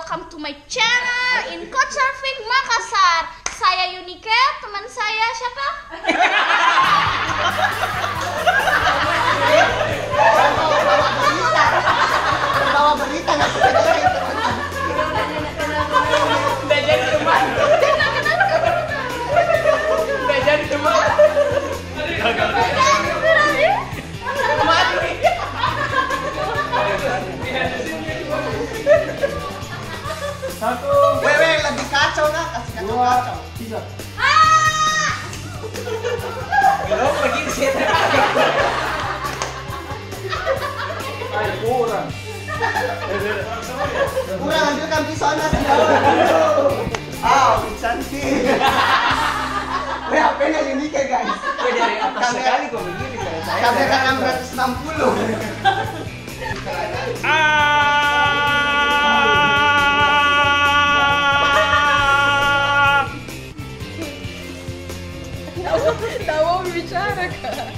welcome to my channel in Couchsurfing Makassar. Saya Yunike, teman saya siapa? Bawa berita nggak sepeda itu. Udah jadi teman. Udah jadi teman. Satu. Wewe lebih kacau nak, kasih kacau kacau. Tiga. Ah! Belum lagi di sini. Ayo kurang. Kurang ambilkan pisaunya sih. Cantik. Weh, HP-nya Yunike guys. Weh, dari atas sekali kok begini kayak saya. Kamera 660. Tak mau bicara kak.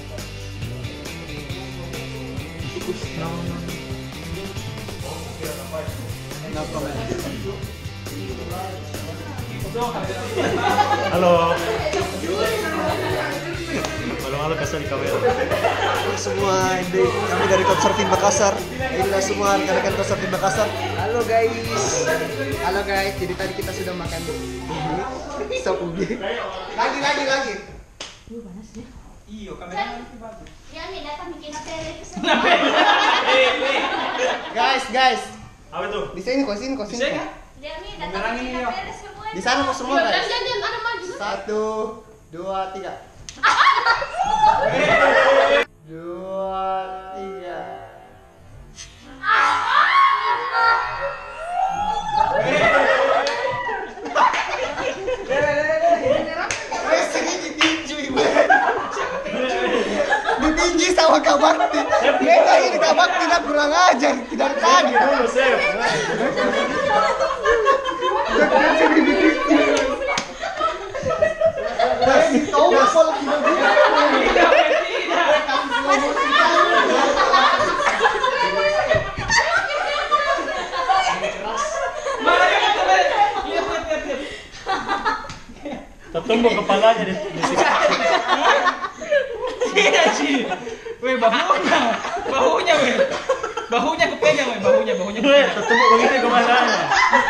Halo. Halo kasar di kamera. Semua ini kami dari Couchsurfing Makassar. Inilah semua rekan-rekan Couchsurfing Makassar. Halo guys. Halo guys. Jadi tadi kita sudah makan sop ubi. Lagi. Iyo, kamera bagus. Ya nih datang bikin apa Guys. Apa itu? Di sini kok sini. Dia nih datang bikin apa semua. Di sana kok semua guys. Jangan ada maju. 1, 2, 3. 2, 3. Ditinggi sama Kak Bakti. Beda ini Kak Bakti nak kurang ajar tidak tadi. Dulu, Chef. Tahu nggak kalau tidak Tertumbuk kepalanya di sini. Iya sih. Weh, bahunya weh. Bahunya kepegang weh, bahunya. Weh, tertumbuk begini kepalanya.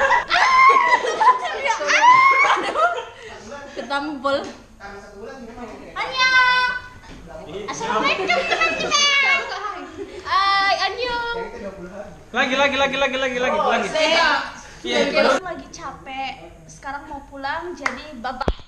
Ketampol. Annyeong. Assalamualaikum teman-teman. Hai, annyeong. Lagi. Iya, lagi capek. Sekarang mau pulang jadi babak.